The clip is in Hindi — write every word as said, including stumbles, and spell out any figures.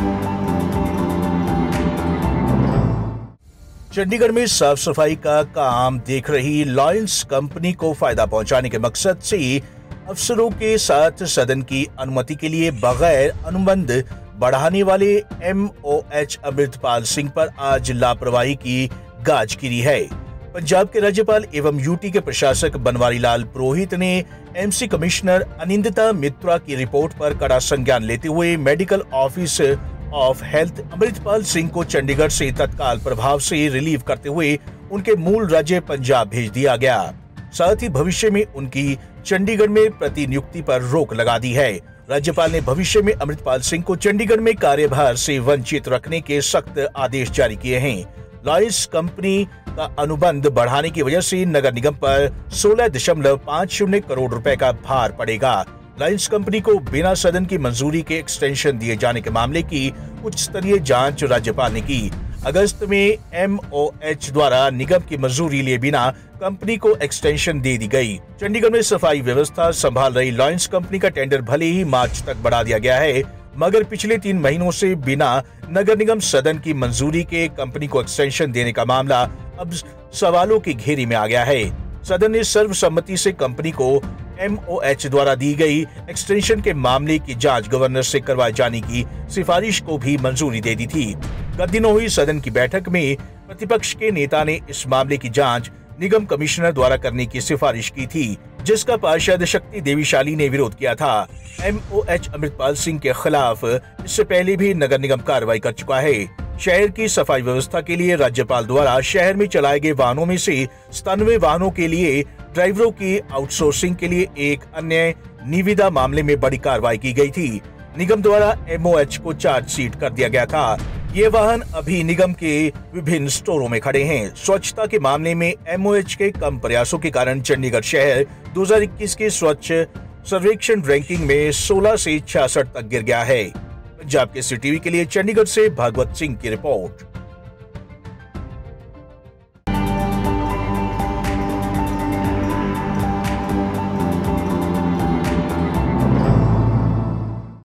चंडीगढ़ में साफ सफाई का काम देख रही लॉयंस कंपनी को फायदा पहुंचाने के मकसद से अफसरों के साथ सदन की अनुमति के लिए बगैर अनुबंध बढ़ाने वाले M O H Amritpal Singh पर आज लापरवाही की गाज गिरी है। पंजाब के राज्यपाल एवं यूटी के प्रशासक बनवारी लाल पुरोहित ने एमसी कमिश्नर अनिंदिता मित्रा की रिपोर्ट पर कड़ा संज्ञान लेते हुए medical office of health Amritpal Singh को चंडीगढ़ से तत्काल प्रभाव से रिलीव करते हुए उनके मूल राज्य पंजाब भेज दिया गया। साथ ही भविष्य में उनकी चंडीगढ़ में प्रतिनियुक्ति पर रोक लगा दी है। राज्यपाल ने भविष्य में अमृतपाल सिंह को चंडीगढ़ में कार्यभार से वंचित रखने के सख्त आदेश जारी किए हैं। लॉयंस कंपनी का अनुबंध बढ़ाने की वजह से नगर निगम पर सोलह दशमलव पाँच शून्य करोड़ रुपए का भार पड़ेगा। लॉयंस कंपनी को बिना सदन की मंजूरी के एक्सटेंशन दिए जाने के मामले की उच्च स्तरीय जांच राज्यपाल ने की। अगस्त में एम ओ एच द्वारा निगम की मंजूरी लिए बिना कंपनी को एक्सटेंशन दे दी गई। चंडीगढ़ में सफाई व्यवस्था संभाल रही लॉयंस कंपनी का टेंडर भले ही मार्च तक बढ़ा दिया गया है, मगर पिछले तीन महीनों से बिना नगर निगम सदन की मंजूरी के कंपनी को एक्सटेंशन देने का मामला अब सवालों की घेरी में आ गया है। सदन ने सर्वसम्मति से कंपनी को एम ओ एच द्वारा दी गई एक्सटेंशन के मामले की जांच गवर्नर से करवाए जाने की सिफारिश को भी मंजूरी दे दी थी। गत दिनों हुई सदन की बैठक में प्रतिपक्ष के नेता ने इस मामले की जांच निगम कमिश्नर द्वारा करने की सिफारिश की थी, जिसका पार्षद शक्ति देवीशाली ने विरोध किया था। M O H Amritpal Singh के खिलाफ इससे पहले भी नगर निगम कार्रवाई कर चुका है। शहर की सफाई व्यवस्था के लिए राज्यपाल द्वारा शहर में चलाए गए वाहनों में से सतानवे वाहनों के लिए ड्राइवरों की आउटसोर्सिंग के लिए एक अन्य निविदा मामले में बड़ी कार्रवाई की गई थी। निगम द्वारा एम ओ एच को चार्जशीट कर दिया गया था। ये वाहन अभी निगम के विभिन्न स्टोरों में खड़े हैं। स्वच्छता के मामले में एम ओ एच के कम प्रयासों के कारण चंडीगढ़ शहर दो हज़ार इक्कीस के स्वच्छ सर्वेक्षण रैंकिंग में सोलह से छियासठ तक गिर गया है। पंजाब के सी टीवी के लिए चंडीगढ़ से भागवत सिंह की रिपोर्ट।